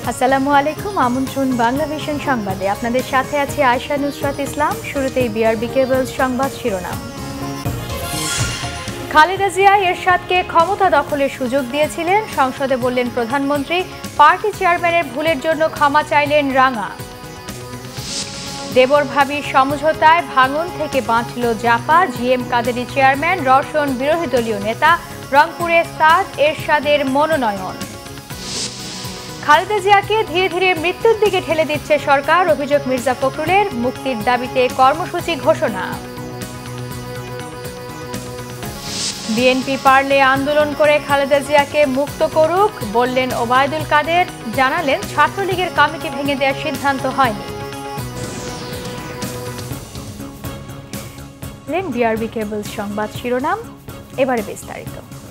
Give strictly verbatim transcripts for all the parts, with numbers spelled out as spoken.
আসসালামু আলাইকুম, আমন্ত্রণ বাংলাভিশন সংবাদে। আপনাদের সাথে আছে আয়েশা নুসরাত ইসলাম। শুরুতেই বিআরবি কেবলস সংবাদ শিরোনাম। খালেদা জিয়া এরশাদকে ক্ষমতা দখলের সুযোগ দিয়েছিলেন, সংসদে বললেন প্রধানমন্ত্রী। পার্টি চেয়ারম্যানের ভুলের জন্য ক্ষমা চাইলেন রাঙা। দেবর ভাবির সমঝোতায় ভাঙন থেকে বাঁচল জাপা, জিএম কাদেরী চেয়ারম্যান, রওশন বিরোধী দলীয় নেতা। রংপুরে সাদ এরশাদের মনোনয়ন। খালেদা জিয়াকে ধীরে ধীরে মৃত্যুর দিকে ঠেলে দিচ্ছে সরকার, অভিযোগ মির্জা ফখরুলের। মুক্তির দাবিতে কর্মসূচি ঘোষণা। বিএনপি পারলে আন্দোলন করে খালেদা জিয়াকে মুক্ত করুক, বললেন ওবায়দুল কাদের। জানালেন ছাত্রলীগের কমিটি ভেঙে দেওয়ার সিদ্ধান্ত হয়নি। বিআরবি কেবলস সংবাদ শিরোনাম, এবারে বিস্তারিত।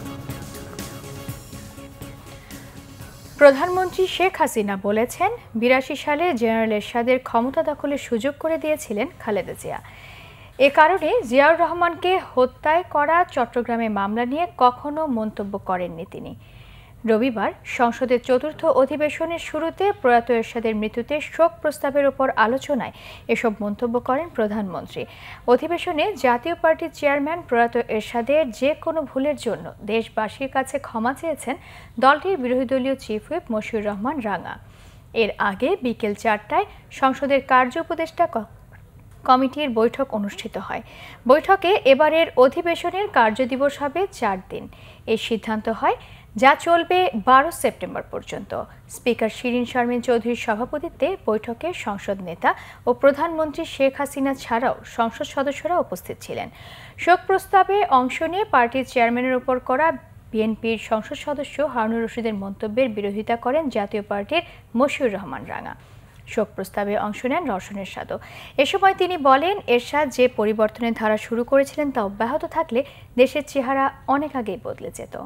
প্রধানমন্ত্রী শেখ হাসিনা বলেছেন, বিরাশি সালে জেনারেল এরশাদের ক্ষমতা দখলের সুযোগ করে দিয়েছিলেন খালেদা জিয়া। এ কারণে জিয়াউর রহমানকে হত্যায় করা চট্টগ্রামে মামলা নিয়ে কখনো মন্তব্য করেননি তিনি। রবিবার সংসদের চতুর্থ অধিবেশনের শুরুতে প্রয়াত এরশাদের মৃত্যুতে শোক প্রস্তাবের ওপর আলোচনায় এসব মন্তব্য করেন প্রধানমন্ত্রী। অধিবেশনে জাতীয় পার্টির চেয়ারম্যান প্রয়াত এরশাদের যে কোনো ভুলের জন্য দেশবাসীর কাছে ক্ষমা চেয়েছেন দলটির বিরোধী দলীয় চিফ হুইপ মশিউর রহমান রাঙা। এর আগে বিকেল চারটায় সংসদের কার্য উপদেষ্টা কমিটির বৈঠক অনুষ্ঠিত হয়। বৈঠকে এবারের অধিবেশনের কার্যদিবস হবে চার দিন। এই সিদ্ধান্ত হয় যা চলবে বারো সেপ্টেম্বর পর্যন্ত। স্পিকার শিরিন শারমিন চৌধুরীর সভাপতিত্বে বৈঠকে সংসদ নেতা ও প্রধানমন্ত্রী শেখ হাসিনা ছাড়াও সংসদ সদস্যরা উপস্থিত ছিলেন। শোক প্রস্তাবে অংশ নিয়ে পার্টির চেয়ারম্যানের উপর করা বিএনপির সংসদ সদস্য হারুনুর রশিদের মন্তব্যের বিরোধিতা করেন জাতীয় পার্টির মশিউর রহমান রাঙা। শোক প্রস্তাবে অংশ নেন রওশন এরশাদও। এ সময় তিনি বলেন, এরশাদ যে পরিবর্তনের ধারা শুরু করেছিলেন তা অব্যাহত থাকলে দেশের চেহারা অনেক আগেই বদলে যেত।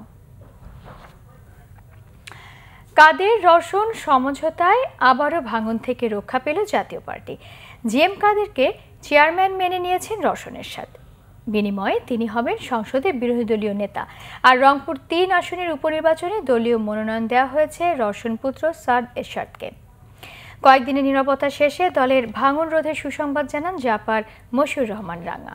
কাদের রওশন সমঝোতায় আবারও ভাঙন থেকে রক্ষা পেল জাতীয় পার্টি। জিএম কাদেরকে চেয়ারম্যান মেনে নিয়েছেন রওশন এরশাদ। বিনিময়ে তিনি হবেন সংসদের বিরোধী দলীয় নেতা। আর রংপুর তিন আসনের উপনির্বাচনে দলীয় মনোনয়ন দেওয়া হয়েছে রওশন পুত্র সাদ এরশাদকে। কয়েকদিনের নীরবতা শেষে দলের ভাঙন রোধের সুসংবাদ জানান জাপার মশিউর রহমান রাঙা।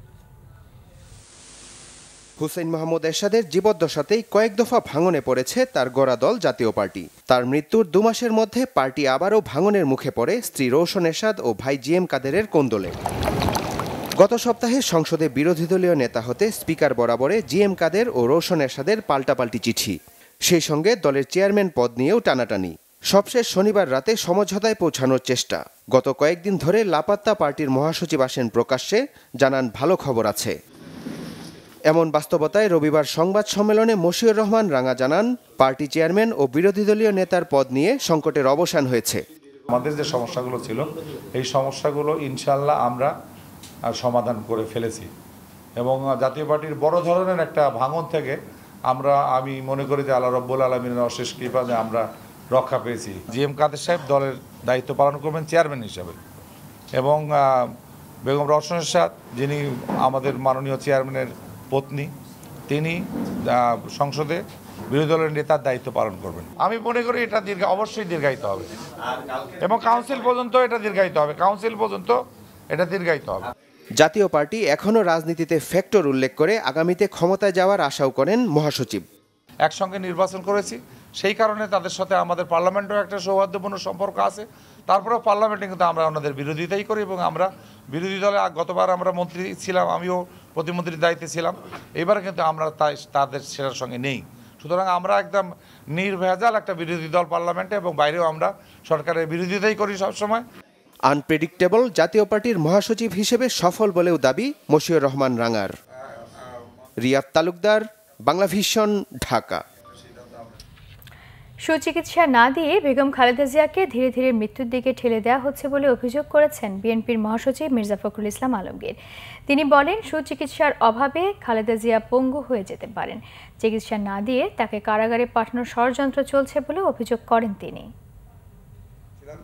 হুসেইন মাহমুদ এরশাদের জীবদ্দশাতেই কয়েক দফা ভাঙনে পড়েছে তার গড়া দল জাতীয় পার্টি। তার মৃত্যুর দু মাসের মধ্যে পার্টি আবারও ভাঙনের মুখে পড়ে স্ত্রী রওশন এরশাদ ও ভাই জিএম কাদেরের কোন্দলে। গত সপ্তাহে সংসদে বিরোধী দলীয় নেতা হতে স্পিকার বরাবরে জিএম কাদের ও রওশন এরশাদের পাল্টাপাল্টি চিঠি, সেই সঙ্গে দলের চেয়ারম্যান পদ নিয়েও টানাটানি। সবশেষ শনিবার রাতে সমঝোতায় পৌঁছানোর চেষ্টা। গত কয়েকদিন ধরে লাপাত্তা পার্টির মহাসচিব আসেন প্রকাশ্যে, জানান ভালো খবর আছে। এমন বাস্তবতায় রবিবার সংবাদ সম্মেলনে মশিউর রহমান রাঙা জানান, পার্টি চেয়ারম্যান ও বিরোধী দলীয় নেতার পদ নিয়ে সংকটের অবসান হয়েছে। আমাদের যে সমস্যাগুলো ছিল এই সমস্যাগুলো ইনশাল্লাহ আমরা সমাধান করে ফেলেছি এবং জাতীয় পার্টির বড় ধরনের একটা ভাঙন থেকে আমরা আমি মনে করি যে আল্লাহ রব্বুল আলমিনের অশেষ কৃপা যে আমরা রক্ষা পেয়েছি। জিএম কাদের সাহেব দলের দায়িত্ব পালন করবেন চেয়ারম্যান হিসাবে এবং বেগম রওশন এরশাদ যিনি আমাদের মাননীয় চেয়ারম্যানের পত্নী, তিনি সংসদে বিরোধী দলের নেতার দায়িত্ব পালন করবেন। আমি মনে করি এটা দীর্ঘ অবশ্যই দীর্ঘায়িত হবে এবং কাউন্সিল পর্যন্ত এটা দীর্ঘায়িত হবে কাউন্সিল পর্যন্ত এটা দীর্ঘায়িত হবে। জাতীয় পার্টি এখনও রাজনীতিতে ফ্যাক্টর উল্লেখ করে আগামীতে ক্ষমতায় যাওয়ার আশাও করেন মহাসচিব। একসঙ্গে নির্বাচন করেছি, সেই কারণে তাদের সাথে আমাদের পার্লামেন্টেও একটা সৌহার্দ্যপূর্ণ সম্পর্ক আছে। তারপরেও পার্লামেন্টে কিন্তু আমরা ওনাদের বিরোধিতাই করি এবং আমরা বিরোধী দলে গতবার আমরা মন্ত্রী ছিলাম, আমিও প্রতিমন্ত্রীর দায়িত্বে ছিলাম, এবারে কিন্তু আমরা তাই তাদের সেটার সঙ্গে নেই। সুতরাং আমরা একদম নির্ভেজাল একটা বিরোধী দল পার্লামেন্টে এবং বাইরেও আমরা সরকারের বিরোধিতাই করি সবসময়। আনপ্রেডিক্টেবল জাতীয় পার্টির মহাসচিব হিসেবে সফল বলেও দাবি মশিউর রহমান রাঙার। রিয়াদ তালুকদার, বাংলাভিশন, ঢাকা। সুচিকিৎসা না দিয়ে বেগম খালেদা জিয়াকে ধীরে ধীরে মৃত্যুর দিকে ঠেলে দেওয়া হচ্ছে বলে অভিযোগ করেছেন বিএনপির মহাসচিব মির্জা ফখরুল ইসলাম আলমগীর। তিনি বলেন, সুচিকিৎসার অভাবে খালেদা জিয়া পঙ্গু হয়ে যেতে পারেন। চিকিৎসা না দিয়ে তাকে কারাগারে পাঠানোর ষড়যন্ত্র চলছে বলে অভিযোগ করেন তিনি।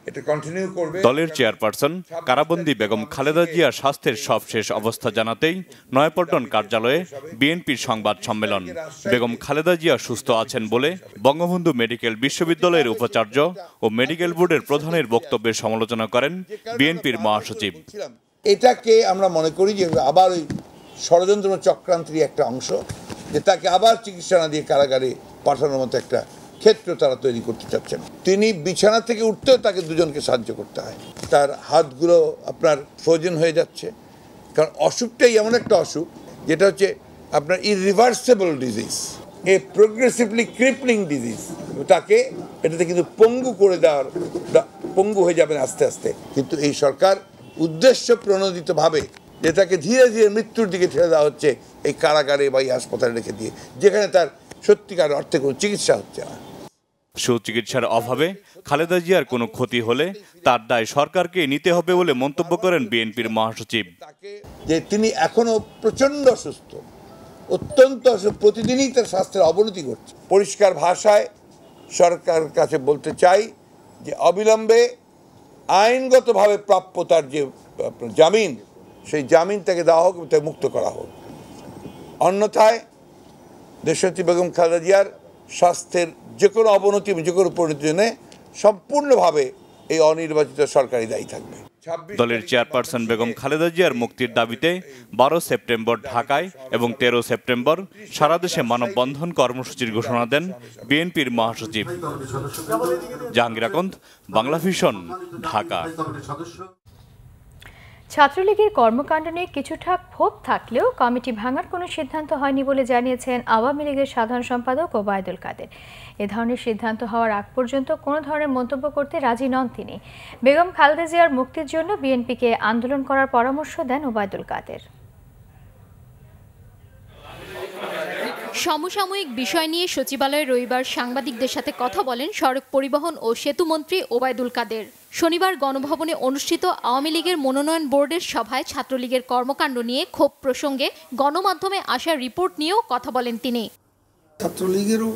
এটা কন্টিনিউ করবে। দলের চেয়ারপারসন কারাবন্দী বেগম খালেদা জিয়ার স্বাস্থ্যের সবশেষ অবস্থা জানাতেই নয়াপল্টন কার্যালয়ে বিএনপির সংবাদ সম্মেলন। বেগম খালেদা জিয়া সুস্থ আছেন বলে বঙ্গবন্ধু মেডিকেল বিশ্ববিদ্যালয়ের উপাচার্য ও মেডিকেল বোর্ডের প্রধানের বক্তব্যের সমালোচনা করেন বিএনপির মহাসচিব। এটাকে আমরা মনে করি যে আবার ওই ষড়যন্ত্র চক্রান্তের একটা অংশ, যে তাকে আবার চিকিৎসা না দিয়ে কারাগারে পাঠানোর মতো একটা ক্ষেত্র তারা তৈরি করতে চাচ্ছেন। তিনি বিছানা থেকে উঠতেও তাকে দুজনকে সাহায্য করতে হয়। তার হাতগুলো আপনার ফ্রোজেন হয়ে যাচ্ছে, কারণ অসুখটাই এমন একটা অসুখ যেটা হচ্ছে আপনার irreversible disease, a progressively crippling disease. তাকে এটাতে কিন্তু পঙ্গু করে দেওয়ার, পঙ্গু হয়ে যাবেন আস্তে আস্তে। কিন্তু এই সরকার উদ্দেশ্য প্রণোদিতভাবে যে তাকে ধীরে ধীরে মৃত্যুর দিকে ঠেলে দেওয়া হচ্ছে এই কারাগারে বা এই হাসপাতালে রেখে দিয়ে, যেখানে তার সত্যিকার অর্থে কোনো চিকিৎসা হচ্ছে না। সুচিকিৎসার অভাবে খালেদা জিয়ার কোনো ক্ষতি হলে তার দায় সরকারকে নিতে হবে বলে মন্তব্য করেন বিএনপির মহাসচিব। যে তিনি এখনো প্রচন্ড অসুস্থ, অত্যন্ত অসুস্থ, প্রতিদিনই তার স্বাস্থ্যের অবনতি ঘটছে। পরিষ্কার ভাষায় সরকারের কাছে বলতে চাই যে অবিলম্বে আইনগতভাবে প্রাপ্য তার যে জামিন, সেই জামিন তাকে দেওয়া হোক, তাকে মুক্ত করা হোক। অন্যথায় দেশনেত্রী বেগম খালেদা জিয়ার স্বাস্থ্যের যে কোনো অবনতি, যে কোনো পরিণতির জন্য সম্পূর্ণভাবে এই অনির্বাচিত সরকারি দায়ী থাকবে। দলের চেয়ারপারসন বেগম খালেদা জিয়ার মুক্তির দাবিতে বারো সেপ্টেম্বর ঢাকায় এবং তেরো সেপ্টেম্বর সারা দেশে মানববন্ধন কর্মসূচির ঘোষণা দেন বিএনপির মহাসচিব। জাহাঙ্গীর আকন্দ, বাংলাভিশন, ঢাকা। ছাত্রলীগের কর্মকাণ্ড নিয়ে কিছুটা ক্ষোভ থাকলেও কমিটি ভাঙার কোনো সিদ্ধান্ত হয়নি বলে জানিয়েছেন আওয়ামী লীগের সাধারণ সম্পাদক ওবায়দুল কাদের। এ ধরনের সিদ্ধান্ত হওয়ার আগ পর্যন্ত কোনো ধরনের মন্তব্য করতে রাজি নন তিনি। বেগম খালেদা জিয়ার মুক্তির জন্য বিএনপিকে আন্দোলন করার পরামর্শ দেন ওবায়দুল কাদের। সমসাময়িক বিষয় নিয়ে সচিবালয়ে রবিবার সাংবাদিকদের সাথে কথা বলেন সড়ক পরিবহন ও সেতু মন্ত্রী ওবায়দুল কাদের। শনিবার গণভবনে অনুষ্ঠিত আওয়ামী লীগের মনোনয়ন বোর্ডের সভায় ছাত্রলীগের কর্মকাণ্ড নিয়ে ক্ষোভ প্রসঙ্গে গণমাধ্যমে আসা রিপোর্ট নিয়েও কথা বলেন তিনি। ছাত্রলীগেরও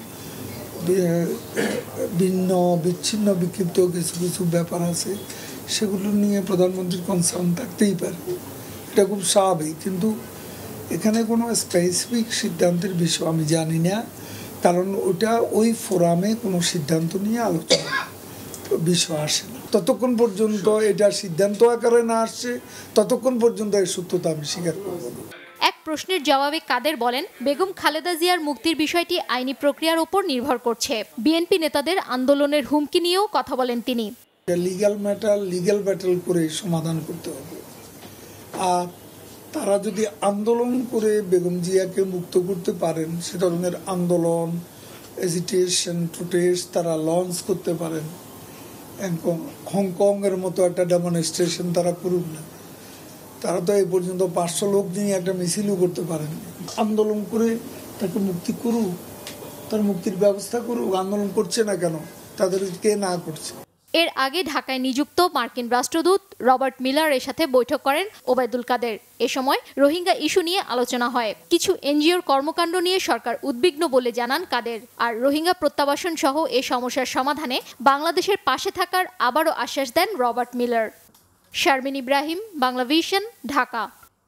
ভিন্ন বিচ্ছিন্ন বিক্ষিপ্ত কিছু কিছু ব্যাপার আছে, সেগুলো নিয়ে প্রধানমন্ত্রীর কনসার্ন থাকতেই পারে, এটা খুব স্বাভাবিক। কিন্তু এখানে কোনো স্পেসিফিক সিদ্ধান্তের বিষয় আমি জানি না, কারণ ওটা ওই ফোরামে কোনো সিদ্ধান্ত নিয়ে আলোচনা বিষয় আসে না। ততক্ষণ পর্যন্ত এটা সিদ্ধান্ত আকারে না আসছে, ততক্ষণ পর্যন্ত এর সত্যতা আমি স্বীকার করব না। এক প্রশ্নের জবাবে কাদের বলেন, বেগম খালেদা জিয়ার মুক্তির বিষয়টি আইনি প্রক্রিয়ার উপর নির্ভর করছে। বিএনপি নেতাদের আন্দোলনের হুমকি নিয়েও কথা বলেন তিনি। লিগ্যাল ম্যাটার লিগ্যাল ব্যাটেল করে সমাধান করতে হবে। আর তারা যদি আন্দোলন করে বেগম জিয়াকে মুক্ত করতে পারেন, সে ধরনের আন্দোলন, এজিটেশন, প্রোটেস্ট তারা লঞ্চ করতে পারেন। হংকং এর মতো একটা ডেমনস্ট্রেশন তারা করুক না, তারা তো এই পর্যন্ত পাঁচশো লোক নিয়ে একটা মিছিলও করতে পারেন। আন্দোলন করে তাকে মুক্তি করুক, তার মুক্তির ব্যবস্থা করুক। আন্দোলন করছে না কেন, তাদের কে না করছে। এর আগে ঢাকায় নিযুক্ত মার্কিন রাষ্ট্রদূত রবার্ট মিলারের সাথে বৈঠক করেন ওবায়দুল কাদের। এ সময় রোহিঙ্গা ইস্যু নিয়ে আলোচনা হয়। কিছু এনজিওর কর্মকাণ্ড নিয়ে সরকার উদ্বিগ্ন বলে জানান কাদের। আর রোহিঙ্গা প্রত্যাবাসন সহ এ সমস্যার সমাধানে বাংলাদেশের পাশে থাকার আবারও আশ্বাস দেন রবার্ট মিলার। শারমিন ইব্রাহিম, বাংলাভিশন, ঢাকা।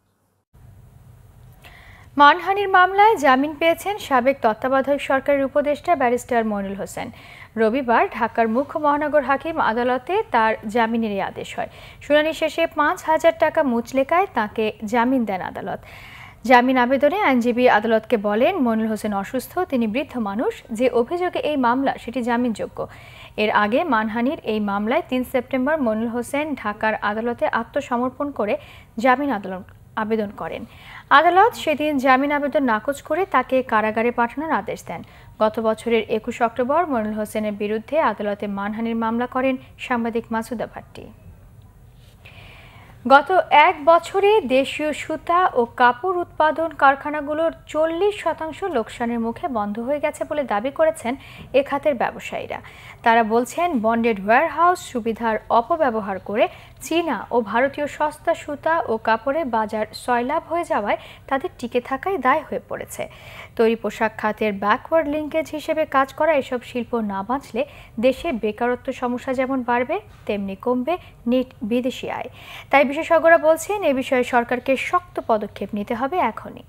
মানহানির মামলায় জামিন পেয়েছেন সাবেক তত্ত্বাবধায়ক সরকারের উপদেষ্টা ব্যারিস্টার মনিরুল হোসেন। রবিবার ঢাকার মুখ্য মহানগর হাকিম আদালতে তার জামিনের আদেশ হয়। শুনানি শেষে পাঁচ হাজার টাকা মুচলেকায় তাকে জামিন দেন আদালত। জামিন আবেদনে আইনজীবী আদালতকে বলেন, মনিরুল হোসেন অসুস্থ, তিনি বৃদ্ধ মানুষ, যে অভিযোগে এই মামলা সেটি জামিনযোগ্য। এর আগে মানহানির এই মামলায় তিন সেপ্টেম্বর মনিরুল হোসেন ঢাকার আদালতে আত্মসমর্পণ করে জামিন আবেদন করেন। আদালত সেদিন জামিন আবেদন নাকচ করে তাকে কারাগারে পাঠানোর আদেশ দেন। গত বছরের একুশ অক্টোবর মনিরুল হোসেনের বিরুদ্ধে আদালতে মানহানির মামলা করেন সাংবাদিক মাসুদা ভাট্টি। গত এক বছরে দেশীয় সুতা ও কাপড় উৎপাদন কারখানাগুলোর চল্লিশ শতাংশ লোকসানের মুখে বন্ধ হয়ে গেছে বলে দাবি করেছেন এ খাতের ব্যবসায়ীরা। তারা বলছেন, বন্ডেড ওয়্যারহাউস সুবিধার অপব্যবহার করে চীনা ও ভারতীয় সস্তা সুতা ও কাপড়ে বাজার সয়লাভ হয়ে যাওয়ায় তাদের টিকে থাকাই দায় হয়ে পড়েছে। তৈরি পোশাক খাতের ব্যাকওয়ার্ড লিঙ্কেজ হিসেবে কাজ করা এসব শিল্প না বাঁচলে দেশে বেকারত্ব সমস্যা যেমন বাড়বে, তেমনি কমবে নেট বিদেশি আয়। তাই বিশেষজ্ঞরা বলছেন, এ বিষয়ে সরকারকে শক্ত পদক্ষেপ নিতে হবে এখনই।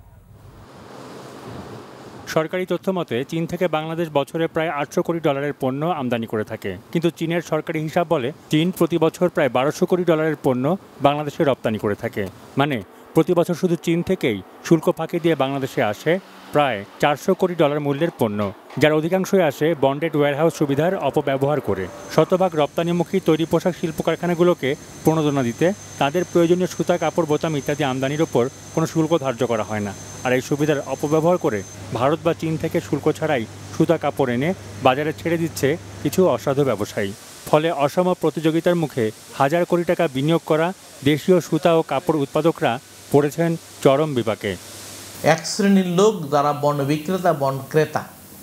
সরকারি তথ্য মতে চীন থেকে বাংলাদেশ বছরে প্রায় আটশো কোটি ডলারের পণ্য আমদানি করে থাকে, কিন্তু চীনের সরকারি হিসাব বলে চীন প্রতি বছর প্রায় বারোশো কোটি ডলারের পণ্য বাংলাদেশে রপ্তানি করে থাকে। মানে প্রতি বছর শুধু চীন থেকেই শুল্ক ফাঁকি দিয়ে বাংলাদেশে আসে প্রায় চারশো কোটি ডলার মূল্যের পণ্য, যার অধিকাংশই আসে বন্ডেড ওয়্যারহাউস সুবিধার অপব্যবহার করে। শতভাগ রপ্তানিমুখী তৈরি পোশাক শিল্প কারখানাগুলোকে প্রণোদনা দিতে তাদের প্রয়োজনীয় সুতা, কাপড়, বোতাম ইত্যাদি আমদানির ওপর কোনো শুল্ক ধার্য করা হয় না। আর এই সুবিধার অপব্যবহার করে ভারত বা চীন থেকে শুল্ক ছাড়াই সুতা, কাপড় এনে বাজারে ছেড়ে দিচ্ছে কিছু অসাধু ব্যবসায়ী। ফলে অসম প্রতিযোগিতার মুখে হাজার কোটি টাকা বিনিয়োগ করা দেশীয় সুতা ও কাপড় উৎপাদকরা পড়েছেন চরম বিপাকে। এক শ্রেণীর লোক যারা বন্ড বিক্রেতা, বন্ড ক্রেতা,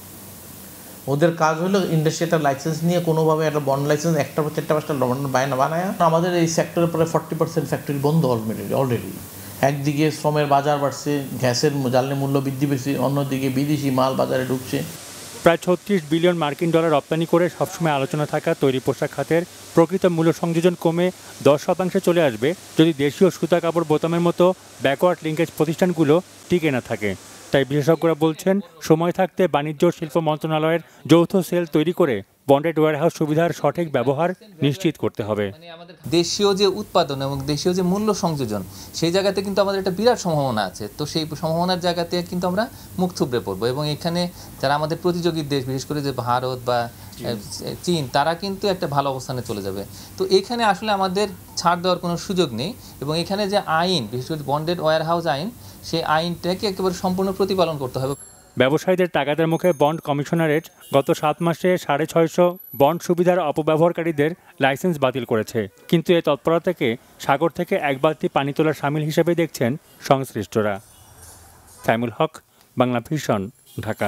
ওদের কাজ হলো ইন্ডাস্ট্রিয়াল লাইসেন্স নিয়ে কোনোভাবে একটা বন্ড লাইসেন্স একটা বা চারটা পাঁচটা বন্ড বায়না বানায়। আমাদের এই সেক্টরের পরে ফর্টি পার্সেন্ট ফ্যাক্টরি বন্ধ অলরেডি অলরেডি একদিকে শ্রমের বাজার বাড়ছে, গ্যাসের জ্বালানি মূল্য বৃদ্ধি পেয়েছে, অন্যদিকে বিদেশি মাল বাজারে ঢুকছে। প্রায় ছত্রিশ বিলিয়ন মার্কিন ডলার রপ্তানি করে সবসময় আলোচনা থাকা তৈরি পোশাক খাতের প্রকৃত মূল্য সংযোজন কমে দশ শতাংশে চলে আসবে যদি দেশীয় সুতা, কাপড়, বোতামের মতো ব্যাকওয়ার্ড লিঙ্কেজ প্রতিষ্ঠানগুলো টিকে না থাকে। তাই বিশেষজ্ঞরা বলছেন, সময় থাকতে বাণিজ্য ও শিল্প মন্ত্রণালয়ের যৌথ সেল তৈরি করে বন্ডেড ওয়্যারহাউস সুবিধার সঠিক ব্যবহার নিশ্চিত করতে হবে। দেশীয় যে উৎপাদন এবং দেশীয় যে মূল্য সংযোজন, সেই জায়গাতে কিন্তু আমাদের একটা বিরাট সম্ভাবনা আছে। তো সেই সম্ভাবনার জায়গাতে কিন্তু আমরা মুখ থুবড়ে পড়বো এবং এখানে যারা আমাদের প্রতিযোগী দেশ, বিশেষ করে যে ভারত বা চীন, তারা কিন্তু একটা ভালো অবস্থানে চলে যাবে। তো এখানে আসলে আমাদের ছাড় দেওয়ার কোনো সুযোগ নেই এবং এখানে যে আইন, বিশেষ করে বন্ডেড ওয়্যারহাউস আইন, সেই আইনটাকে একেবারে সম্পূর্ণ প্রতিপালন করতে হবে। ব্যবসায়ীদের টাকাদের মুখে বন্ড কমিশনারেট গত সাত মাসে সাড়ে ছয়শো বন্ড সুবিধার অপব্যবহারকারীদের লাইসেন্স বাতিল করেছে, কিন্তু এই তৎপরতাকে সাগর থেকে এক বালতি পানি তোলার সামিল হিসেবে দেখছেন সংশ্লিষ্টরা। সাইমুল হক, বাংলা ভিশন, ঢাকা।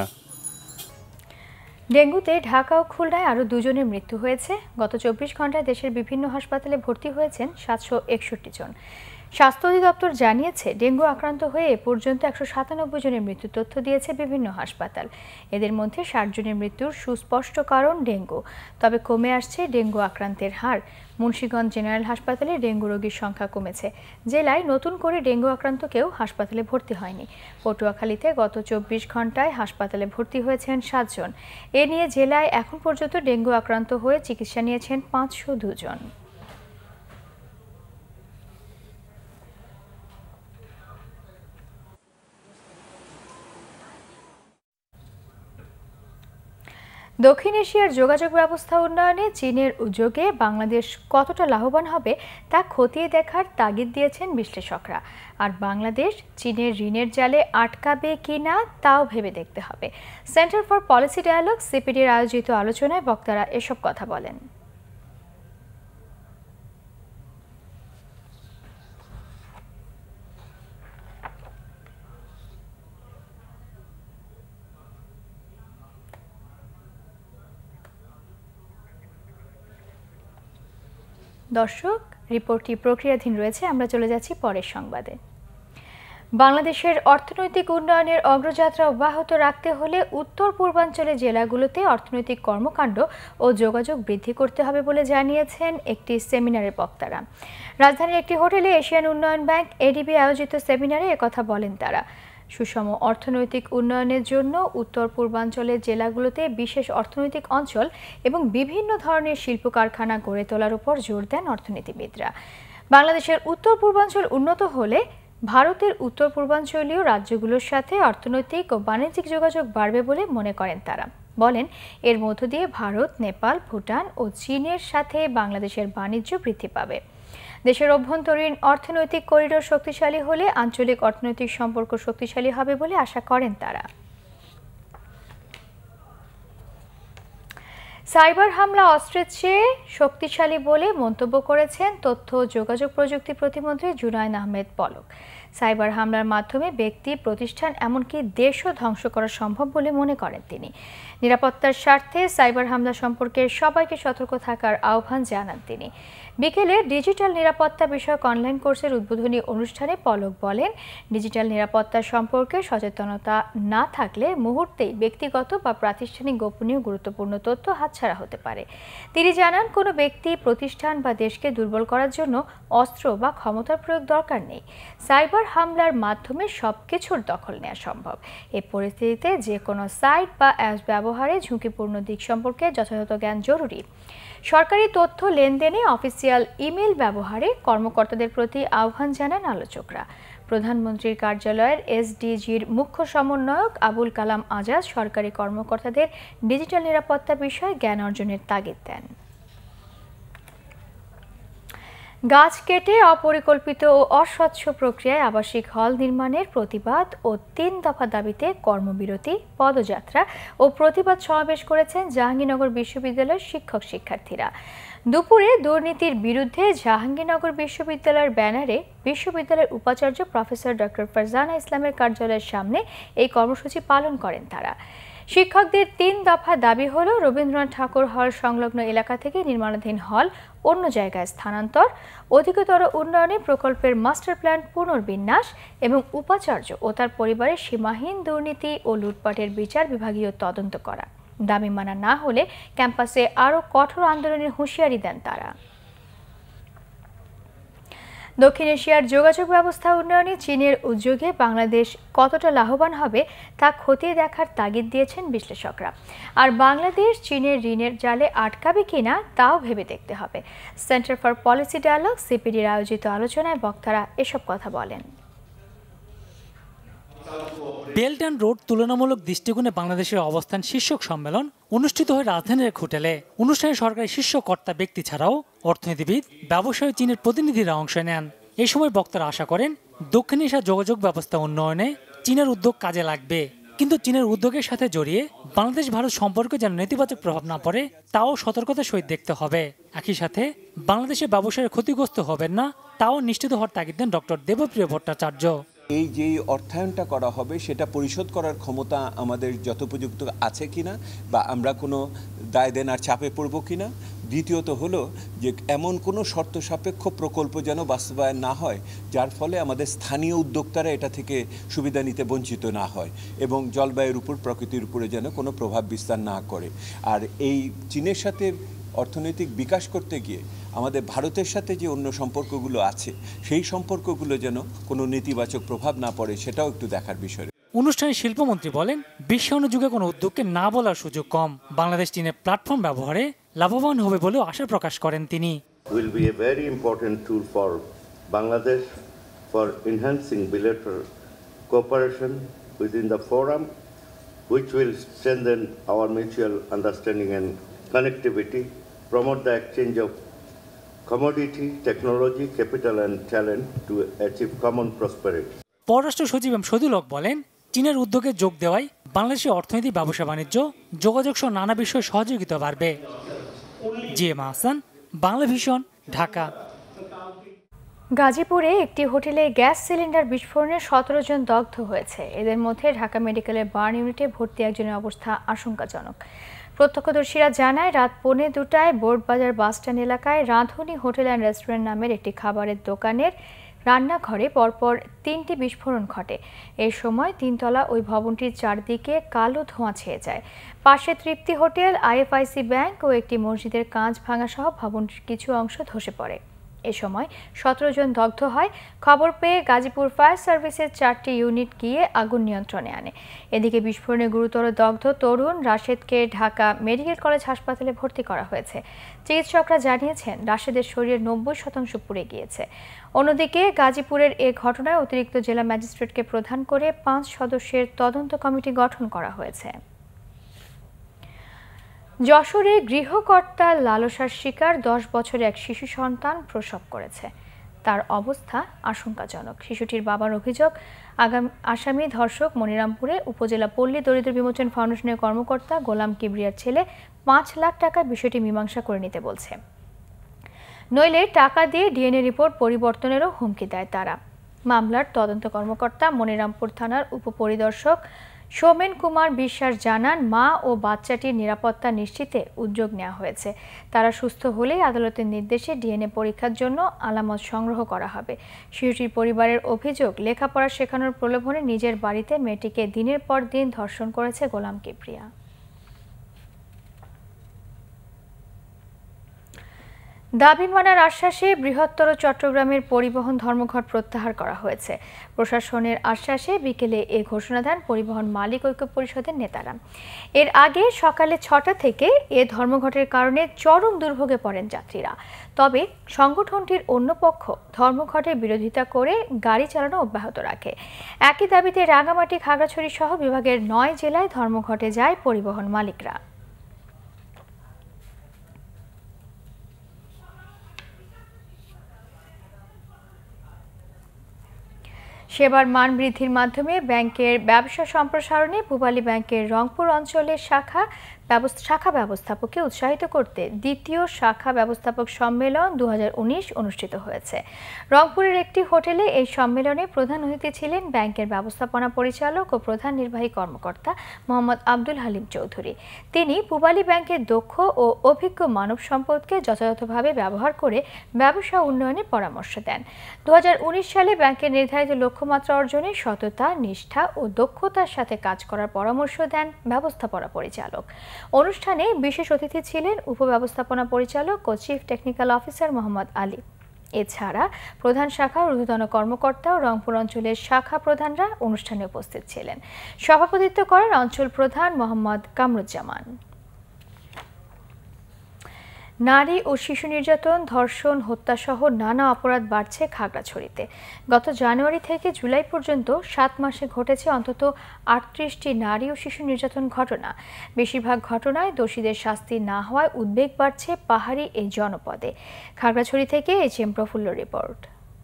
ডেঙ্গুতে ঢাকা ও খুলনায় আরও দুজনের মৃত্যু হয়েছে। গত চব্বিশ ঘন্টায় দেশের বিভিন্ন হাসপাতালে ভর্তি হয়েছেন সাতশো একষট্টি জন। স্বাস্থ্য অধিদপ্তর জানিয়েছে, ডেঙ্গু আক্রান্ত হয়ে এ পর্যন্ত একশো সাতানব্বই জনের মৃত্যুর তথ্য দিয়েছে বিভিন্ন হাসপাতাল। এদের মধ্যে ষাট জনের মৃত্যুর সুস্পষ্ট কারণ ডেঙ্গু। তবে কমে আসছে ডেঙ্গু আক্রান্তের হার। মুন্সিগঞ্জ জেনারেল হাসপাতালে ডেঙ্গু রোগীর সংখ্যা কমেছে। জেলায় নতুন করে ডেঙ্গু আক্রান্ত কেউ হাসপাতালে ভর্তি হয়নি। পটুয়াখালীতে গত চব্বিশ ঘন্টায় হাসপাতালে ভর্তি হয়েছেন সাতজন। এ নিয়ে জেলায় এখন পর্যন্ত ডেঙ্গু আক্রান্ত হয়ে চিকিৎসা নিয়েছেন পাঁচশো দুজন। দক্ষিণ এশিয়ার যোগাযোগ ব্যবস্থা উন্নয়নে চীনের উদ্যোগে বাংলাদেশ কতটা লাভবান হবে তা খতিয়ে দেখার তাগিদ দিয়েছেন বিশ্লেষকরা। আর বাংলাদেশ চীনের ঋণের জালে আটকাবে কিনা তাও ভেবে দেখতে হবে। সেন্টার ফর পলিসি ডায়ালগ সিপিডির আয়োজিত আলোচনায় বক্তারা এসব কথা বলেন। দর্শক, রিপোর্টটি প্রক্রিয়াধীন রয়েছে, আমরা চলে যাচ্ছি পরের সংবাদে। বাংলাদেশের অর্থনৈতিক উন্নয়নের অগ্রযাত্রা অব্যাহত রাখতে হলে উত্তর পূর্বাঞ্চলের জেলাগুলোতে অর্থনৈতিক কর্মকাণ্ড ও যোগাযোগ বৃদ্ধি করতে হবে বলে জানিয়েছেন একটি সেমিনারের বক্তারা। রাজধানীর একটি হোটেলে এশিয়ান উন্নয়ন ব্যাংক এডিবি আয়োজিত সেমিনারে একথা বলেন তারা। সুষম অর্থনৈতিক উন্নয়নের জন্য উত্তর পূর্বাঞ্চলের জেলাগুলোতে বিশেষ অর্থনৈতিক অঞ্চল এবং বিভিন্ন ধরনের শিল্প কারখানা গড়ে তোলার উপর জোর দেন অর্থনীতিবিদরা। বাংলাদেশের উত্তর পূর্বাঞ্চল উন্নত হলে ভারতের উত্তর পূর্বাঞ্চলীয় রাজ্যগুলোর সাথে অর্থনৈতিক ও বাণিজ্যিক যোগাযোগ বাড়বে বলে মনে করেন তারা। বলেন, এর মধ্য দিয়ে ভারত, নেপাল, ভুটান ও চীনের সাথে বাংলাদেশের বাণিজ্য বৃদ্ধি পাবে। দেশের অভ্যন্তরীণ অর্থনৈতিক করিডোর শক্তিশালী হলে আঞ্চলিক অর্থনৈতিক সম্পর্ক শক্তিশালী হবে বলে আশা করেন তারা। সাইবার হামলা অস্ত্রের চেয়ে শক্তিশালী বলে মন্তব্য করেছেন তথ্য ও যোগাযোগ প্রযুক্তি প্রতিমন্ত্রী জুনায়দ আহমেদ পলক। সাইবার হামলার মাধ্যমে ব্যক্তি, প্রতিষ্ঠান এমনকি দেশও ধ্বংস করা সম্ভব বলে মনে করেন তিনি। নিরাপত্তার স্বার্থে সাইবার হামলা সম্পর্কে সবাইকে সতর্ক থাকার আহ্বান জানান তিনি। বিকেলে ডিজিটাল নিরাপত্তা বিষয়ক অনলাইন কোর্সের উদ্বোধনী অনুষ্ঠানে পলক বলেন, ডিজিটাল নিরাপত্তা সম্পর্কে সচেতনতা না থাকলে মুহূর্তেই ব্যক্তিগত বা প্রাতিষ্ঠানিক গোপনীয় গুরুত্বপূর্ণ তথ্য হাতছাড়া হতে পারে। তিনি জানান, কোনো ব্যক্তি, প্রতিষ্ঠান বা দেশকে দুর্বল করার জন্য অস্ত্র বা ক্ষমতার প্রয়োগ দরকার নেই। সাইবার হামলার মাধ্যমে সবকিছুর দখল নেওয়া সম্ভব। এই পরিস্থিতিতে যে কোনো সাইট বা অ্যাপস ব্যবহারে ঝুঁকিপূর্ণ দিক সম্পর্কে যথাযথ জ্ঞান জরুরি। সরকারি তথ্য লেনদেনে অফিসিয়াল ইমেল ব্যবহারে কর্মকর্তাদের প্রতি আহ্বান জানান আলোচকরা। প্রধানমন্ত্রীর কার্যালয়ের এসডিজির মুখ্য সমন্বয়ক আবুল কালাম আজাদ সরকারি কর্মকর্তাদের ডিজিটাল নিরাপত্তা বিষয়ে জ্ঞান অর্জনের তাগিদ দেন। গাছ কেটে অপরিকল্পিত ও অস্বচ্ছ প্রক্রিয়ায় আবাসিক হল নির্মাণের প্রতিবাদ ও তিন দফা দাবিতে কর্মবিরতি, পদযাত্রা ও প্রতিবাদ সমাবেশ করেছেন জাহাঙ্গীরনগর বিশ্ববিদ্যালয়ের শিক্ষক শিক্ষার্থীরা। দুপুরে দুর্নীতির বিরুদ্ধে জাহাঙ্গীরনগর বিশ্ববিদ্যালয়ের ব্যানারে বিশ্ববিদ্যালয়ের উপাচার্য প্রফেসর ডক্টর ফারজানা ইসলামের কার্যালয়ের সামনে এই কর্মসূচি পালন করেন তারা। শিক্ষকদের তিন দফা দাবি হল রবীন্দ্রনাথ ঠাকুর হল সংলগ্ন এলাকা থেকে নির্মাণাধীন হল অন্য জায়গায় স্থানান্তর, অধিকতর উন্নয়নে প্রকল্পের মাস্টার প্ল্যান পুনর্বিন্যাস এবং উপাচার্য ও তার পরিবারের সীমাহীন দুর্নীতি ও লুটপাটের বিচার বিভাগীয় তদন্ত করা। দাবি মানা না হলে ক্যাম্পাসে আরও কঠোর আন্দোলনের হুঁশিয়ারি দেন তারা। দক্ষিণ এশিয়ার যোগাযোগ ব্যবস্থা উন্নয়নে চীনের উদ্যোগে বাংলাদেশ কতটা লাভবান হবে তা খতিয়ে দেখার তাগিদ দিয়েছেন বিশ্লেষকরা। আর বাংলাদেশ চীনের ঋণের জালে আটকাবে কিনা তাও ভেবে দেখতে হবে। সেন্টার ফর পলিসি ডায়ালগ সিপিডির আয়োজিত আলোচনায় বক্তারা এসব কথা বলেন। বেল্ট অ্যান্ড রোড তুলনামূলক দৃষ্টিকোণে বাংলাদেশের অবস্থান শীর্ষক সম্মেলন অনুষ্ঠিত হয় রাজধানীর এক হোটেলে। অনুষ্ঠানে সরকারি শীর্ষ কর্তা ব্যক্তি ছাড়াও অর্থনীতিবিদ, ব্যবসায়ী, চীনের প্রতিনিধিরা অংশ নেন। এই সময় বক্তারা আশা করেন দক্ষিণ এশিয়া যোগাযোগ ব্যবস্থা উন্নয়নে চীনের উদ্যোগ কাজে লাগবে, কিন্তু চীনের উদ্যোগের সাথে জড়িয়ে বাংলাদেশ ভারত সম্পর্কে যেন নেতিবাচক প্রভাব না পড়ে তাও সতর্কতার সহিত দেখতে হবে। একই সাথে বাংলাদেশের ব্যবসায়ী ক্ষতিগ্রস্ত হবেন না তাও নিশ্চিত হওয়ার তাগিদ দেন ডক্টর দেবপ্রিয় ভট্টাচার্য। এই যে অর্থায়নটা করা হবে সেটা পরিশোধ করার ক্ষমতা আমাদের যথোপযুক্ত আছে কিনা, বা আমরা কোনো দায় দেনার চাপে পড়ব কিনা। দ্বিতীয়ত হলো যে এমন কোনো শর্ত সাপেক্ষ প্রকল্প যেন বাস্তবায়ন না হয় যার ফলে আমাদের স্থানীয় উদ্যোক্তারা এটা থেকে সুবিধা নিতে বঞ্চিত না হয় এবং জলবায়ুর উপর, প্রকৃতির উপরে যেন কোনো প্রভাব বিস্তার না করে। আর এই চীনের সাথে অর্থনৈতিক বিকাশ করতে গিয়ে আমাদের ভারতের সাথে যে অন্য সম্পর্কগুলো আছে সেই সম্পর্কগুলো যেন কোনো নেতিবাচক প্রভাব না পড়ে সেটাও একটু দেখার বিষয়। অনুষ্ঠানে শিল্পমন্ত্রী বলেন, বিশ্বায়ন যুগে কোনো উদ্যোগকে না বলার সুযোগ কম। বাংলাদেশ চীনের প্ল্যাটফর্ম ব্যবহারে লাভবান হবে বলেও আশা প্রকাশ করেন তিনি। Will be a very important tool for Bangladesh for enhancing bilateral cooperation within the forum, which will strengthen our mutual understanding and connectivity, promote the exchange of commodity, technology, capital and talent to achieve common prosperity. পররাষ্ট্র সচিব M Shahidul হক বলেন, চীনের উদ্যোগে যোগ দেওয়ায় বাংলাদেশের অর্থনীতি, ব্যবসা বাণিজ্য, যোগাযোগ সহ নানা বিষয়ে সহযোগিতা বাড়বে। G M Hasan, Banglavision, Dhaka. গাজীপুরে একটি হোটেলে গ্যাস সিলিন্ডার বিস্ফোরণে সতেরো জন দগ্ধ হয়েছে। এদের মধ্যে ঢাকা মেডিকেলের বার্ন ইউনিটে ভর্তি একজনের অবস্থা আশঙ্কাজনক। প্রত্যক্ষদর্শীরা জানায়, রাত পৌনে দুটায় বোর্ডবাজার বাসস্ট্যান্ড এলাকায় রাঁধুনি হোটেল অ্যান্ড রেস্টুরেন্ট নামের একটি খাবারের দোকানের রান্নাঘরে পরপর তিনটি বিস্ফোরণ ঘটে। এ সময় তিনতলা ওই ভবনটির চারদিকে কালো ধোঁয়া ছেয়ে যায়। পাশে তৃপ্তি হোটেল, আইএফআইসি ব্যাংক ও একটি মসজিদের কাঁচ ভাঙা সহ ভবনটির কিছু অংশ ধসে পড়ে। এ সময় সতেরো জন দগ্ধ হয়। খবর পেয়ে গাজীপুর ফায়ার সার্ভিসের চারটি ইউনিট গিয়ে আগুন নিয়ন্ত্রণে আনে। এদিকে বিস্ফোরণে গুরুতর দগ্ধ তরুণ রাশেদকে ঢাকা মেডিকেল কলেজ হাসপাতালে ভর্তি করা হয়েছে। চিকিৎসকরা জানিয়েছেন, রাশেদের শরীরের নব্বই শতাংশ পুড়ে গিয়েছে। অন্যদিকে গাজীপুরের এ ঘটনায় অতিরিক্ত জেলা ম্যাজিস্ট্রেটকে প্রধান করে পাঁচ সদস্যের তদন্ত কমিটি গঠন করা হয়েছে। যশোরে গৃহকর্তার লালসার শিকার দশ বছরের এক শিশু সন্তান প্রসব করেছে। তার অবস্থা আশঙ্কাজনক। শিশুটির বাবার অভিযোগ, আগামী আসামি ধর্ষক মনিরামপুরে উপজেলা পল্লী দরিদ্র বিমোচন ফাউন্ডেশনের কর্মকর্তা গোলাম কিবরিয়ার ছেলে পাঁচ লাখ টাকা বিষয়টি মীমাংসা করে নিতে বলছে, নইলে টাকা দিয়ে ডিএনএ রিপোর্ট পরিবর্তনেরও হুমকি দেয় তারা। মামলার তদন্ত কর্মকর্তা মনিরামপুর থানার উপপরিদর্শক সৌমেন কুমার বিশ্বাস জানান, মা ও বাচ্চাটির নিরাপত্তা নিশ্চিতে উদ্যোগ নেওয়া হয়েছে। তারা সুস্থ হলেই আদালতের নির্দেশে ডিএনএ পরীক্ষার জন্য আলামত সংগ্রহ করা হবে। শিশুটির পরিবারের অভিযোগ, লেখাপড়া শেখানোর প্রলোভনে নিজের বাড়িতে মেয়েটিকে দিনের পর দিন ধর্ষণ করেছে গোলাম কিবরিয়া। দাবি মানার আশ্বাসে বৃহত্তর চট্টগ্রামের পরিবহন ধর্মঘট প্রত্যাহার করা হয়েছে। প্রশাসনের আশ্বাসে বিকেলে এ ঘোষণা দেন পরিবহন মালিক ঐক্য পরিষদের নেতারা। এর আগে সকালে ছটা থেকে এ ধর্মঘটের কারণে চরম দুর্ভোগে পড়েন যাত্রীরা। তবে সংগঠনটির অন্য পক্ষ ধর্মঘটের বিরোধিতা করে গাড়ি চালানো অব্যাহত রাখে। একই দাবিতে রাঙামাটি, খাগড়াছড়ি সহ বিভাগের নয় জেলায় ধর্মঘটে যায় পরিবহন মালিকরা। সেবার মান বৃদ্ধির মাধ্যমে ব্যাংকের ব্যবসা সম্প্রসারণে পূবালী ব্যাংকের রংপুর অঞ্চলের শাখা শাখা ব্যবস্থাপককে উৎসাহিত করতে দ্বিতীয় শাখা ব্যবস্থাপক সম্মেলন দু হাজার উনিশ অনুষ্ঠিত হয়েছে। রংপুরের একটি হোটেলে এই সম্মেলনে প্রধান অতিথি ছিলেন ব্যাংকের ব্যবস্থাপনা পরিচালক ও প্রধান নির্বাহী কর্মকর্তা মোহাম্মদ আব্দুল হালিম চৌধুরী। তিনি পূবালী ব্যাংকের দক্ষ ও অভিজ্ঞ মানব সম্পদকে যথাযথভাবে ব্যবহার করে ব্যবসা উন্নয়নের পরামর্শ দেন। দু হাজার উনিশ সালে ব্যাংকের নির্ধারিত লক্ষ্যমাত্রা অর্জনে সততা, নিষ্ঠা ও দক্ষতার সাথে কাজ করার পরামর্শ দেন ব্যবস্থাপনা পরিচালক। অনুষ্ঠানে বিশেষ অতিথি ছিলেন উপব্যবস্থাপনা পরিচালক ও chief technical officer Mohammad Ali. এছাড়া প্রধান শাখার ঊর্ধ্বতন কর্মকর্তা ও রংপুর অঞ্চলের শাখা প্রধানরা অনুষ্ঠানে উপস্থিত ছিলেন। সভাপতিত্ব করেন অঞ্চল প্রধান মোহাম্মদ কামরুজ্জামান। নারী ও শিশু নির্যাতন, ধর্ষণ, হত্যাসহ নানা অপরাধ বাড়ছে খাগড়াছড়িতে। গত জানুয়ারি থেকে জুলাই পর্যন্ত সাত মাসে ঘটেছে অন্তত আটত্রিশটি নারী ও শিশু নির্যাতন ঘটনা। বেশিরভাগ ঘটনায় দোষীদের শাস্তি না হওয়ায় উদ্বেগ বাড়ছে পাহাড়ি এই জনপদে। খাগড়াছড়ি থেকে এইচ এম প্রফুল্ল রিপোর্ট।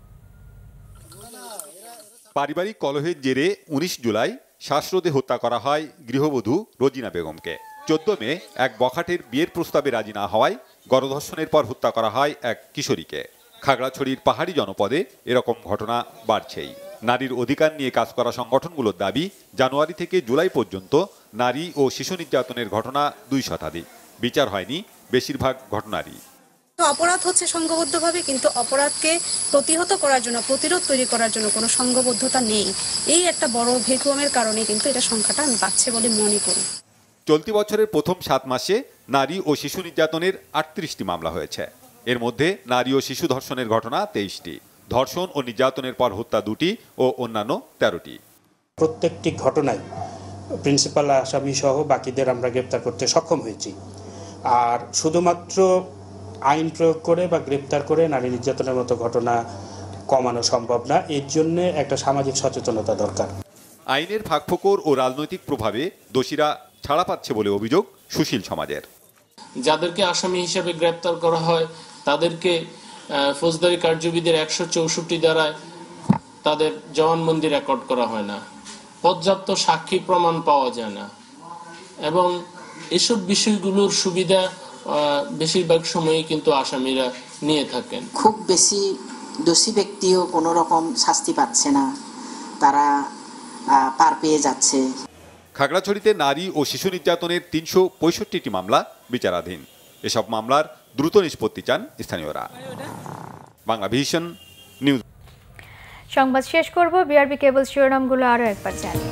পারিবারিক কলহের জেরে উনিশ জুলাই শ্বাসরোধে হত্যা করা হয় গৃহবধূ রোজিনা বেগমকে। চোদ্দ মে এক বখাটের বিয়ের প্রস্তাবে রাজি না হওয়ায় গণধর্ষণের পর হত্যা করা হয় এক কিশোরীকে। খাগড়াছড়ির পাহাড়ি জনপদে এরকম ঘটনা বাড়ছেই। নারীর অধিকার নিয়ে কাজ করা সংগঠনগুলোর দাবি, জানুয়ারি থেকে জুলাই পর্যন্ত নারী ও শিশু নির্যাতনের ঘটনা দুই শতাধিক। বিচার হয়নি বেশিরভাগ ঘটনারই। অপরাধ হচ্ছে সংঘবদ্ধভাবে, কিন্তু অপরাধকে প্রতিহত করার জন্য, প্রতিরোধ তৈরি করার জন্য কোনো সংঘবদ্ধতা নেই। এই একটা বড় ভেকুয়ামের কারণে কিন্তু এটা সংখ্যাটা আমি বাড়ছে বলে মনে করি। চলতি বছরের প্রথম সাত মাসে নারী ও শিশু নির্যাতনের আটত্রিশটি মামলা হয়েছে। এর মধ্যে নারী ও শিশু ধর্ষণের ঘটনা তেইশটি, ধর্ষণ ও নির্যাতনের পর হত্যা দুটি ও অন্যান্য তেরোটি। প্রত্যেকটি ঘটনায় প্রিন্সিপাল আসামি সহ বাকিদের আমরা গ্রেপ্তার করতে সক্ষম হয়েছি। আর শুধুমাত্র আইন প্রয়োগ করে বা গ্রেপ্তার করে নারী নির্যাতনের মতো ঘটনা কমানো সম্ভব না। এর জন্য একটা সামাজিক সচেতনতা দরকার। আইনের ফাঁকফোকর ও রাজনৈতিক প্রভাবে দোষীরা ছাড়া পাচ্ছে বলে অভিযোগ সুশীল সমাজের। যাদেরকে আসামি হিসেবে গ্রেপ্তার করা হয় তাদেরকে ফৌজদারি কার্যবিধির একশো চৌষট্টি দ্বারায় তাদের জবানবন্দি রেকর্ড করা হয় না, পর্যাপ্ত সাক্ষী প্রমাণ পাওয়া যায় না, এবং এসব বিষয়গুলোর সুবিধা বেশিরভাগ সময়ই কিন্তু আসামিরা নিয়ে থাকেন। খুব বেশি দোষী ব্যক্তিও কোনো রকম শাস্তি পাচ্ছে না, তারা পার পেয়ে যাচ্ছে। খাগড়াছড়িতে নারী ও শিশু নির্যাতনের তিনশো পঁয়ষট্টিটি মামলা বিচারাধীন। এসব মামলার দ্রুত নিষ্পত্তি চান স্থানীয়রা। বাংলাভিশন নিউজ। সংবাদ শেষ করব বিআরবি কেবল শিরোনামগুলো আরও একবার জানিয়ে।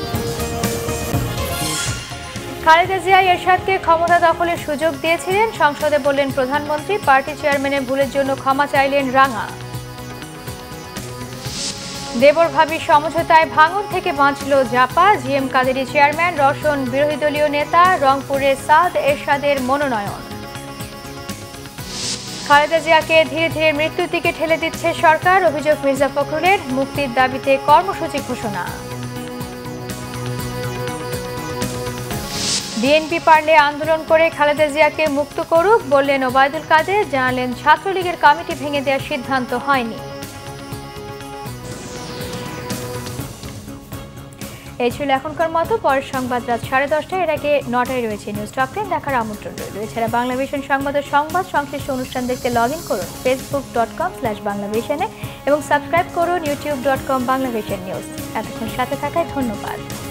খালেদা জিয়া এরশাদকে ক্ষমতা দখলের সুযোগ দিয়েছিলেন, সংসদে বললেন প্রধানমন্ত্রী। পার্টি চেয়ারম্যানের ভুলের জন্য ক্ষমা চাইলেন রাঙা। দেবর ভাবি সমঝোতায় ভাঙন থেকে বাঁচল জাপা, জিএম কাদেরী চেয়ারম্যান, রওশন বিরোধী দলীয় নেতা, রংপুরে সাদ এরশাদের মনোনয়ন। খালেদা জিয়াকে ধীরে ধীরে মৃত্যুর দিকে ঠেলে দিচ্ছে সরকার, অভিযোগ মির্জা ফখরুলের, মুক্তির দাবিতে কর্মসূচি ঘোষণা। বিএনপি পারলে আন্দোলন করে খালেদা জিয়াকে মুক্ত করুক বললেন ওবায়দুল কাদের, জানালেন ছাত্রলীগের কমিটি ভেঙে দেওয়ার সিদ্ধান্ত হয়নি। এই ছিল এখনকার মতো। পরের সংবাদ রাত সাড়ে দশটায়। এর আগে নটায় রয়েছে নিউজ টক টেন দেখার আমন্ত্রণ রইল। এছাড়া বাংলাভিশন সংবাদের সংবাদ সংশ্লিষ্ট অনুষ্ঠান দেখতে লগ ইন করুন ফেসবুক ডট কম স্ল্যাশ বাংলাভিশনে এবং সাবস্ক্রাইব করুন YouTube dot com Banglavision news. এতক্ষণ সাথে থাকায় ধন্যবাদ।